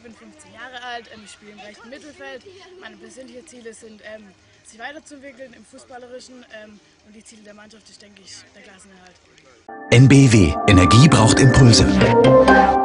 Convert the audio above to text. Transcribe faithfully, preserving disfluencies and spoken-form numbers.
bin fünfzehn Jahre alt, ähm, ich spiele im rechten Mittelfeld. Meine persönlichen Ziele sind, ähm, sich weiterzuentwickeln im Fußballerischen ähm, und die Ziele der Mannschaft ist, denke ich, der Klassenerhalt. N B W. Energie braucht Impulse.